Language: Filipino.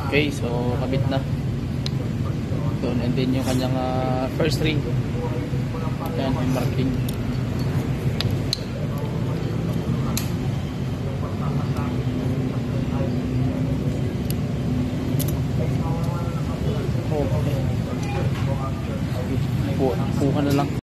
Okay, so kabit na. So, and then yung kanyang first ring. Ayan, yung marking. Okay. Kuha na lang.